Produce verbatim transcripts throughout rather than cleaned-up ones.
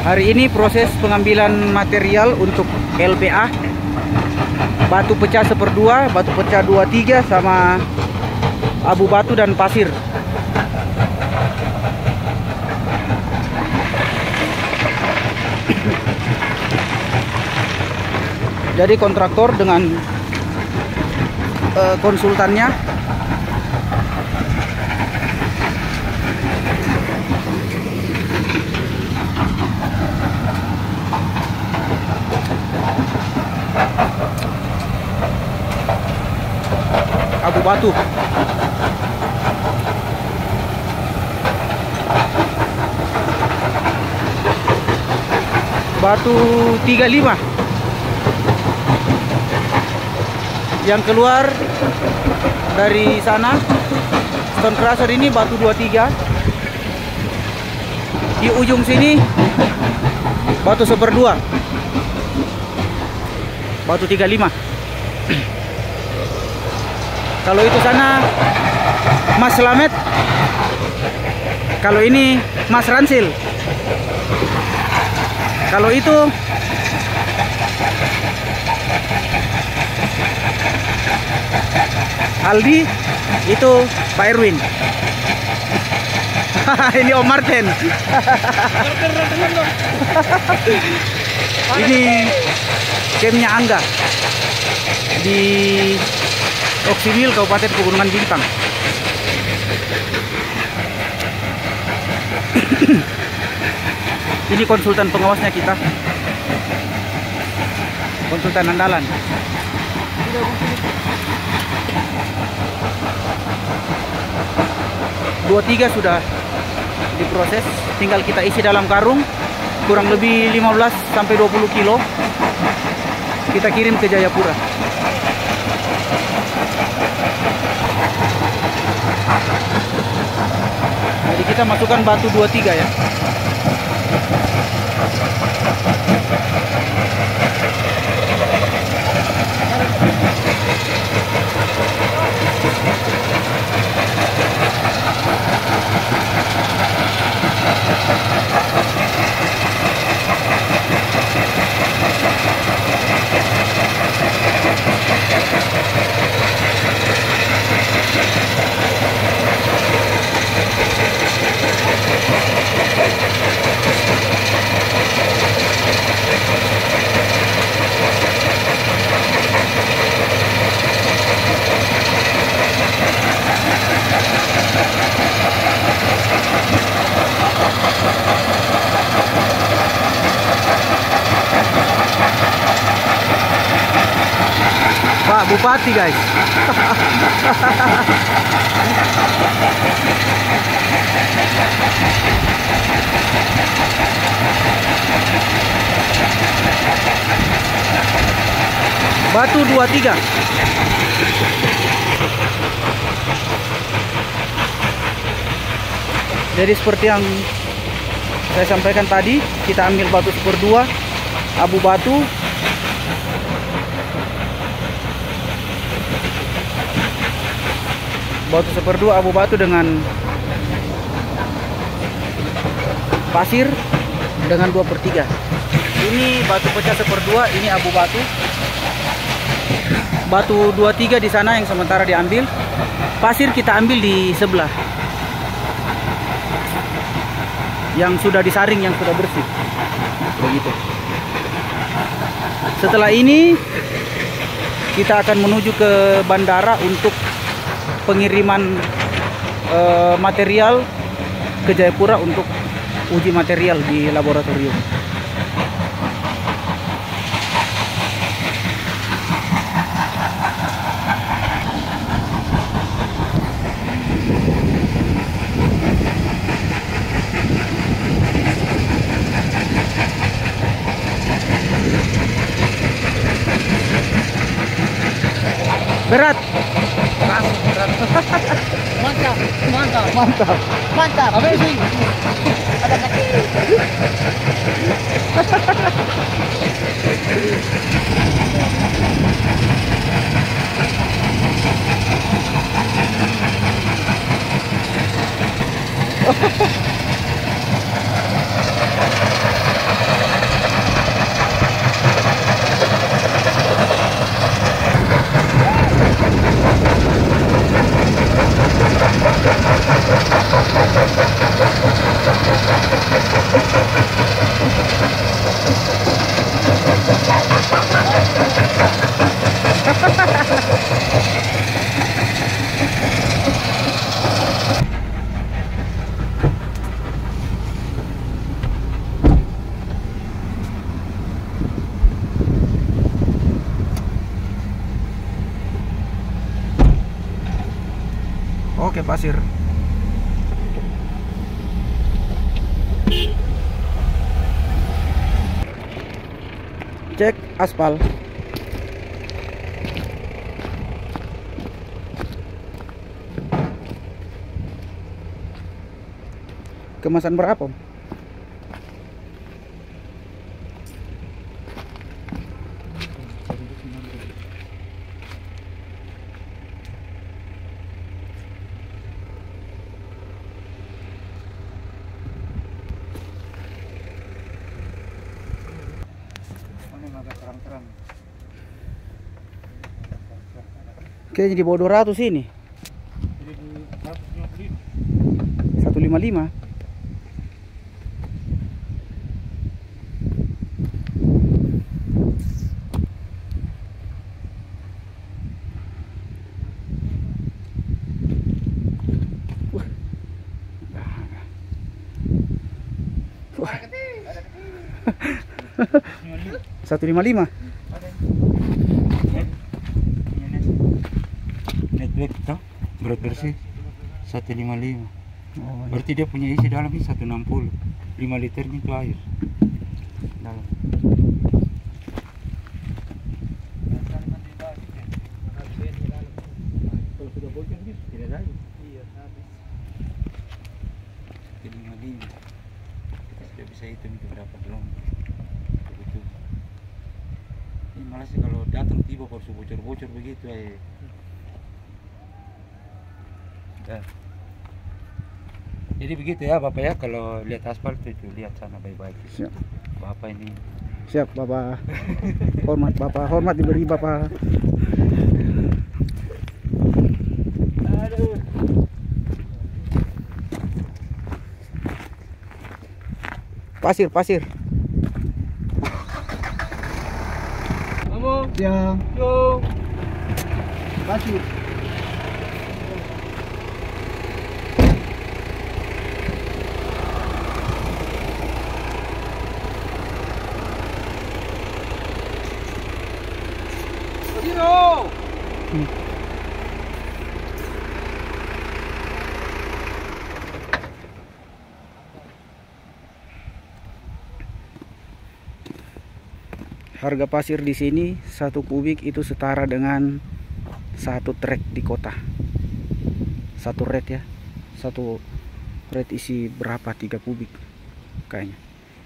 Hari ini proses pengambilan material untuk L P A. Batu pecah seperdua, batu pecah dua tiga, sama abu batu dan pasir. Jadi kontraktor dengan uh, konsultannya abu batu. Batu tiga puluh lima. Yang keluar dari sana stone crusher ini batu dua puluh tiga. Di ujung sini batu seperdua, batu tiga puluh lima. Kalau itu sana Mas Slamet, kalau ini Mas Ransil, kalau itu Aldi, itu Pak Erwin. Ini Om Martin. Ini campnya Angga di Oksimil, Kabupaten Pegunungan Bintang. Ini konsultan pengawasnya kita, konsultan andalan. Dua tiga sudah diproses, tinggal kita isi dalam karung, kurang lebih lima belas sampai dua puluh kilo. Kita kirim ke Jayapura. Jadi kita masukkan batu dua tiga ya. Pak Bupati, guys. Batu dua tiga. Jadi seperti yang saya sampaikan tadi, kita ambil batu seperdua, abu batu, batu seperdua, abu batu dengan pasir dengan dua per tiga. Ini batu pecah seperdua, ini abu batu. Batu dua tiga di sana yang sementara diambil. Pasir kita ambil di sebelah, yang sudah disaring, yang sudah bersih. Begitu. Setelah ini kita akan menuju ke bandara untuk pengiriman uh, material ke Jayapura untuk uji material di laboratorium. Berat. Berat. Mantap, mantap, Mantap. mantap. Amazing. Ada kaki. pasir. Cek aspal. Kemasan berapa? Kayaknya di bawah dua ratus ini. seratus lima puluh lima. seratus lima puluh lima. Net toh, berat bersih seratus lima puluh lima. Oh, berarti dia punya isi dalam ini seratus enam puluh. lima liternya itu air dalam. Kalau sudah bocor gitu tidak ada. Iya, habis. seratus lima puluh lima. Kita sudah bisa hitung itu berapa belum. Begitu. Ini malah sih kalau datang tiba kalau bocor-bocor begitu eh. Ya. Jadi begitu ya Bapak ya, kalau lihat aspal itu lihat sana baik-baik. Siap. Bapak ini. Siap Bapak. Hormat Bapak, hormat diberi Bapak. Aduh. Pasir, pasir. Kamu? Ya. Yo. Pasir. Hmm. Harga pasir di sini satu kubik itu setara dengan satu trek di kota. Satu red ya, satu red isi berapa? Tiga kubik kayaknya.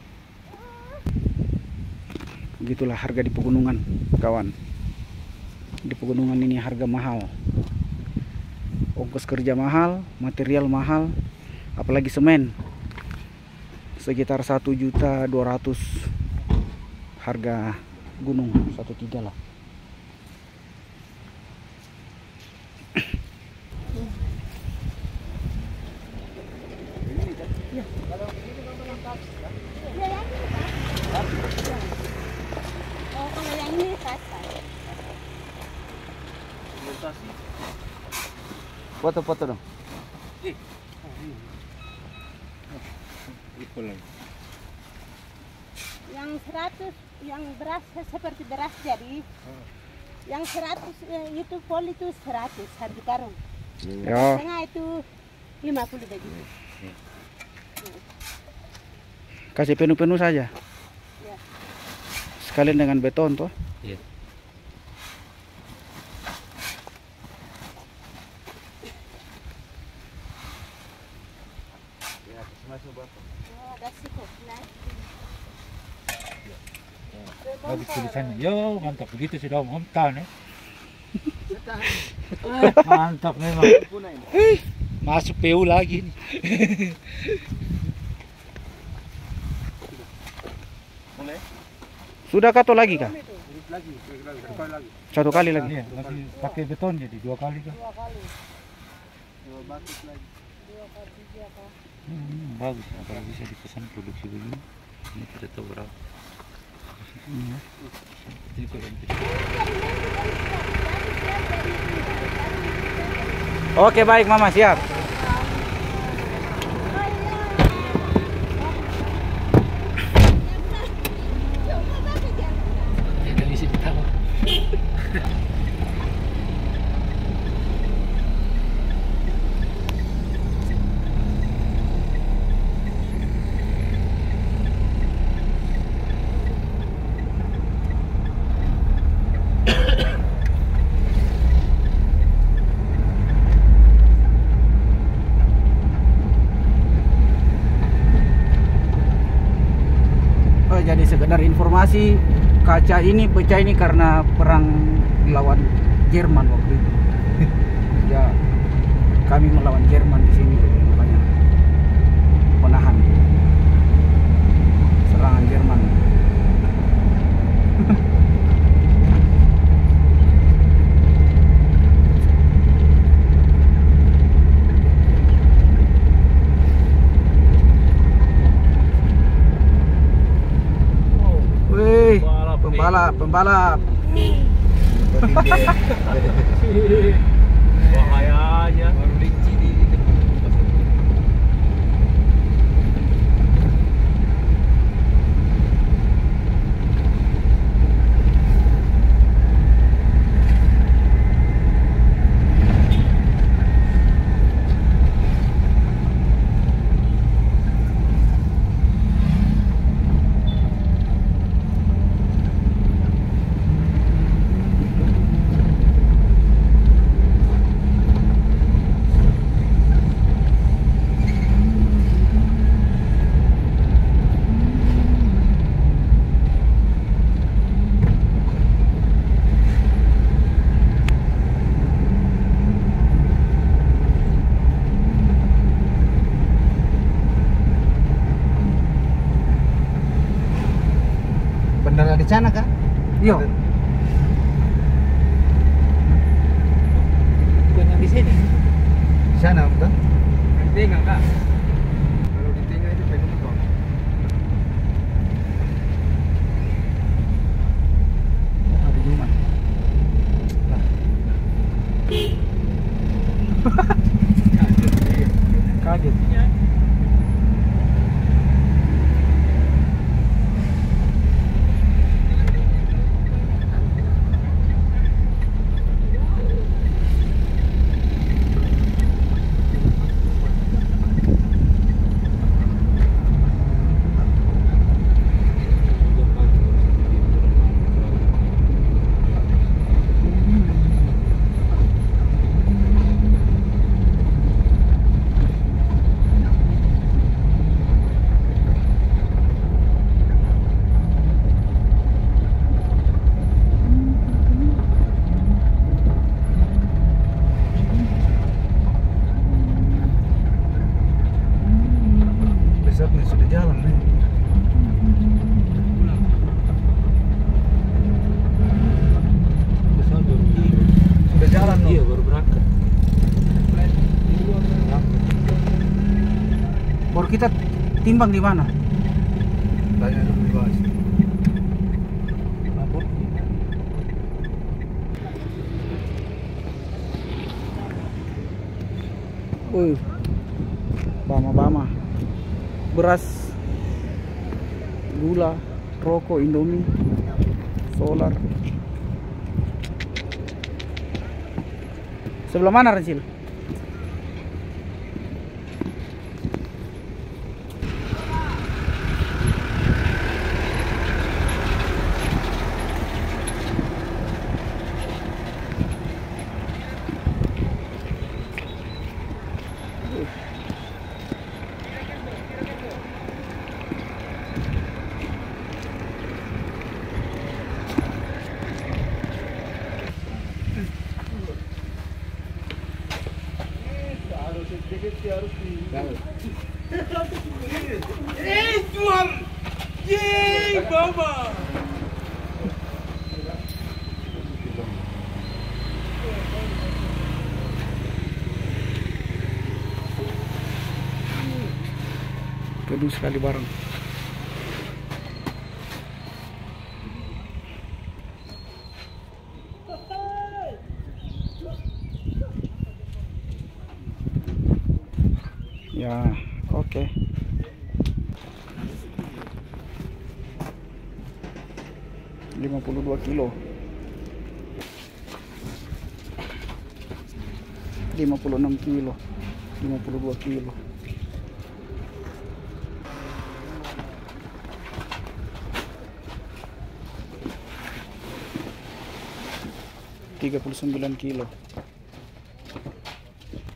Begitulah harga di pegunungan, kawan. Di pegunungan ini harga mahal, ongkos kerja mahal, material mahal, apalagi semen sekitar satu juta dua ratus harga gunung satu tiga lah. Oh, kalau yang ini kasar. Foto-foto dong. Yang seratus, yang beras seperti beras jadi. Yang seratus eh, itu poli itu seratus harga karung. Ya. Tengah itu lima puluh begitu. Kasih penuh-penuh saja. Ya. Sekalian dengan beton toh. Iya. Oh, ada siku. Nah. Bagus tulisannya. Yo, mantap begitu sudah mantap nih. Mantap memang. Masuk P U lagi nih. Sudah kato lagi kah? Satu kali lagi. Iya, masih pakai beton jadi dua kali kan. Dua kali. Dua bagus lagi. Dua kali tiga kali. Hmm, bagus kalau bisa dipesan produksi begini. Ini tidak tahu berapa. Hmm. Jadi kalau Oke baik Mama, siap. dari sini tahu. jadi sekedar informasi, kaca ini pecah ini karena perang lawan Jerman waktu itu. Ya, kami melawan Jerman di sini, makanya menahan serangan Jerman. Wih, pembalap, pembalap. Bahaya aja. Baru licin di Bandara di sana kah? Iya. bukan yang di sini. Di sana bukan? Di tengah kak. Kalau di tengah itu penumpang. Ada Jumat. Kaget. Besok nih sudah jalan nih. Besok baru tiba. Sudah jalan loh. Iya baru berangkat. Baru kita timbang di mana? Tanya dulu di bawah. Apa? Wih, bama-bama, beras, gula, rokok, Indomie, solar. Sebelah mana, Rencil? Kedua sekali bareng. Ya, oke. lima puluh dua kilo. lima puluh enam kilo. lima puluh dua kilo. tiga puluh sembilan kilo.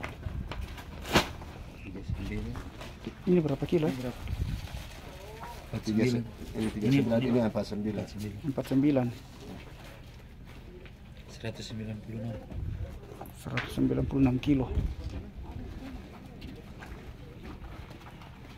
tiga puluh sembilan. Ini berapa kilo? Berapa? Tiga se- ini tiga Ini- sembilan ini- ini apa sembilan? empat puluh sembilan. seratus sembilan puluh enam. seratus sembilan puluh enam kilo.